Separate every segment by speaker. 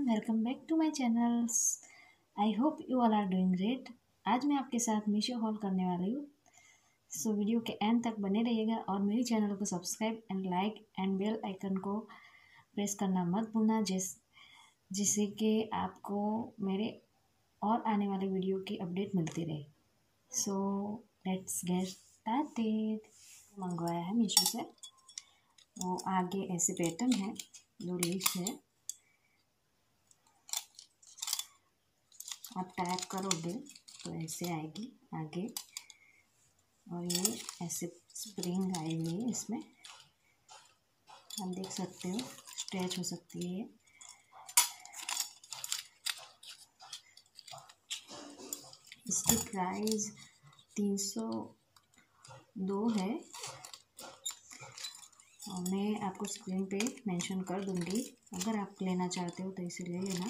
Speaker 1: Welcome back to my channels. I hope you all are doing great. आज मैं आपके साथ मीशो हॉल करने वाली हूँ। सो वीडियो के एंड तक बने रहिएगा और मेरी चैनल को subscribe and like and bell icon को प्रेस करना मत भूलना, जिससे कि आपको मेरे और आने वाले वीडियो की अपडेट मिलती रहे। So let's get started. मंगवाया है मीशो से। वो आगे ऐसे पैटर्न है, 2 लीव्स है। आप टाइप करोगे तो ऐसे आएगी आगे, और ये ऐसे स्प्रिंग आई हुई है। इसमें आप देख सकते हो, स्ट्रेच हो सकती है। इसकी प्राइस 302 है और मैं आपको स्क्रीन पे मेंशन कर दूंगी। अगर आप लेना चाहते हो तो इसे ले लेना।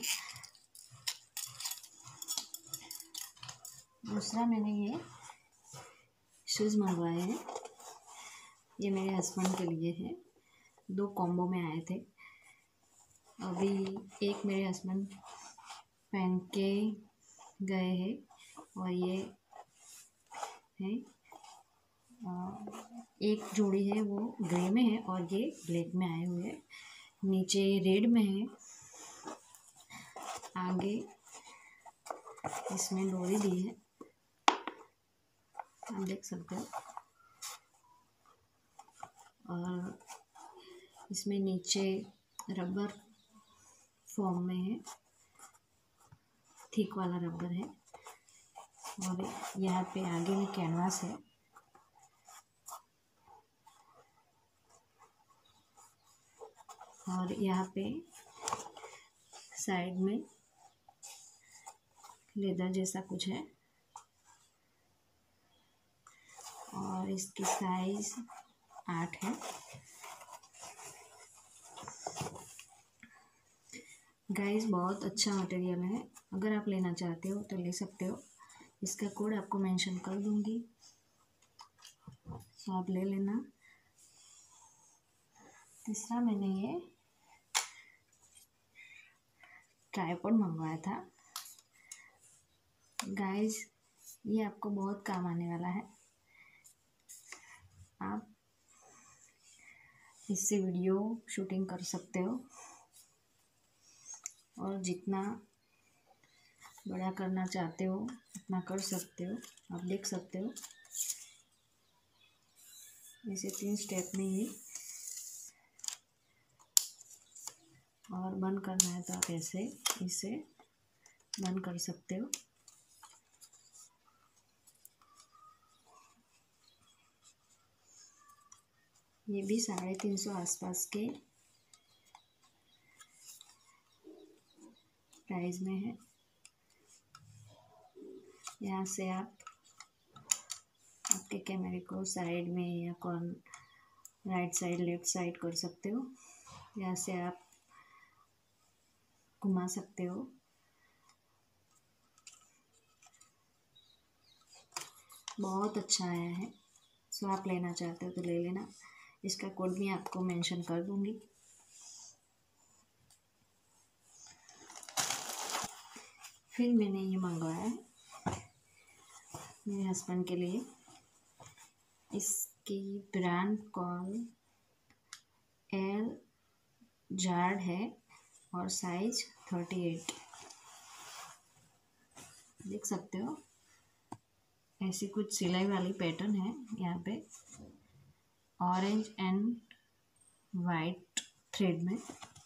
Speaker 1: दूसरा मैंने ये शूज़ मंगवाए हैं। ये मेरे हस्बैंड के लिए है। 2 कॉम्बो में आए थे। अभी एक मेरे हस्बैंड पहन के गए हैं और ये है, एक जोड़ी है वो ग्रे में है और ये ब्लैक में आए हुए हैं। नीचे रेड में है। आगे इसमें डोरी दी है, आप देख सकते हो। और इसमें नीचे रबर फॉर्म में है, थिक वाला रबर है। और यहाँ पे आगे में कैनवास है। और यहाँ पे साइड में लेदर जैसा कुछ है। और इसकी साइज 8 है। गाइस बहुत अच्छा मटेरियल है। अगर आप लेना चाहते हो तो ले सकते हो। इसका कोड आपको मेंशन कर दूंगी, तो आप ले लेना। तीसरा मैंने ये ट्राइपॉड मंगवाया था। गाइस ये आपको बहुत काम आने वाला है। आप इससे वीडियो शूटिंग कर सकते हो और जितना बड़ा करना चाहते हो उतना कर सकते हो। आप देख सकते हो इसे 3 स्टेप में ही। और बंद करना है तो आप ऐसे इसे बंद कर सकते हो। ये भी 350 आसपास के प्राइस में है। यहाँ से आप आपके कैमरे को साइड में या राइट साइड लेफ्ट साइड कर सकते हो। यहाँ से आप घुमा सकते हो। बहुत अच्छा आया है। सो आप लेना चाहते हो तो ले लेना। इसका कोड भी आपको मेंशन कर दूंगी। फिर मैंने ये मंगवाया है मेरे हस्बैंड के लिए। इसकी ब्रांड कॉल एल जार्ड है और साइज 38। देख सकते हो ऐसी कुछ सिलाई वाली पैटर्न है। यहाँ पे ऑरेंज एंड वाइट थ्रेड में।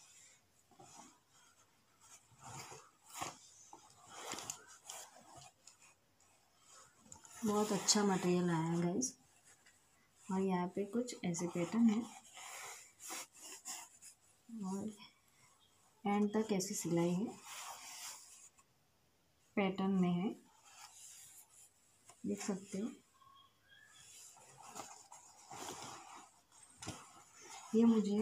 Speaker 1: बहुत अच्छा मटेरियल आया है गाइस। और यहाँ पे कुछ ऐसे पैटर्न है और एंड तक ऐसी सिलाई है, पैटर्न में है। देख सकते हो। ये मुझे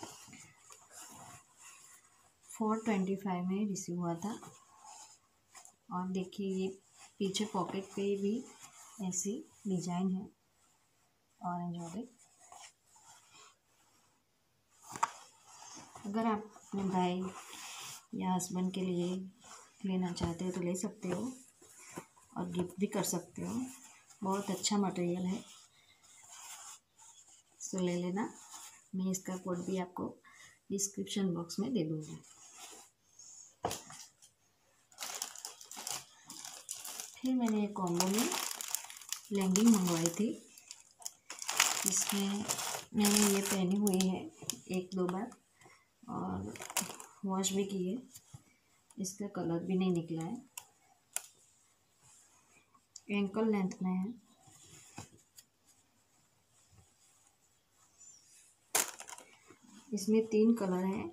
Speaker 1: 425 में रिसीव हुआ था। और देखिए ये पीछे पॉकेट पे भी ऐसी डिजाइन है ऑरेंज वाले। अगर आप अपने भाई या हस्बैंड के लिए लेना चाहते हो तो ले सकते हो और गिफ्ट भी कर सकते हो। बहुत अच्छा मटेरियल है, सो ले लेना। मैं इसका कोड भी आपको डिस्क्रिप्शन बॉक्स में दे दूँगी। फिर मैंने एक कॉम्बो में लेगिंग मंगवाई थी। इसमें मैंने ये पहनी हुई है 1-2 बार और वॉश भी की है। इसका कलर भी नहीं निकला है। एंकल लेंथ में है। इसमें 3 कलर हैं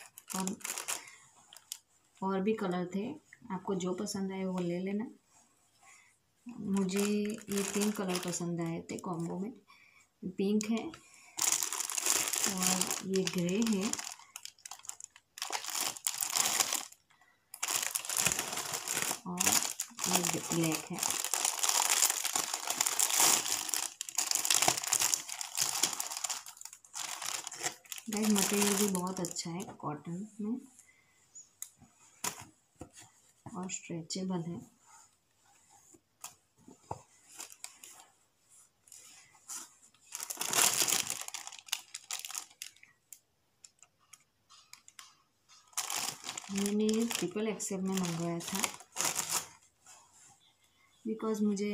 Speaker 1: और भी कलर थे। आपको जो पसंद आए वो ले लेना। मुझे ये 3 कलर पसंद आए थे कॉम्बो में। पिंक है और ये ग्रे है और ये ब्लैक है। गाइस मटेरियल भी बहुत अच्छा है, कॉटन में और स्ट्रेचेबल है। मैंने ये XXL में मंगवाया था बिकॉज़ मुझे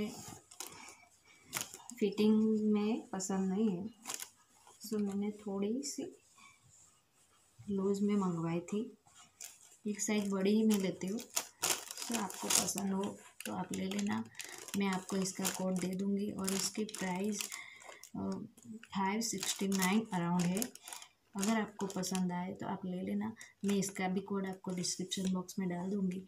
Speaker 1: फिटिंग में पसंद नहीं है, सो मैंने थोड़ी सी लूज़ में मंगवाई थी। एक साइज बड़ी ही मैं लेती हूँ, सो आपको पसंद हो तो आप ले लेना। मैं आपको इसका कोड दे दूँगी और इसकी प्राइस 569 अराउंड है। अगर आपको पसंद आए तो आप ले लेना। मैं इसका भी कोड आपको डिस्क्रिप्शन बॉक्स में डाल दूँगी।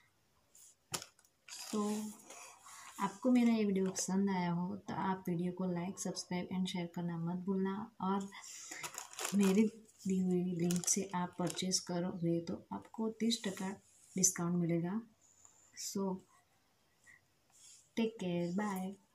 Speaker 1: तो आपको मेरा ये वीडियो पसंद आया हो तो आप वीडियो को लाइक, सब्सक्राइब एंड शेयर करना मत भूलना। और मेरी दी हुई लिंक से आप परचेज़ करोगे तो आपको 30% डिस्काउंट मिलेगा। So take care, bye.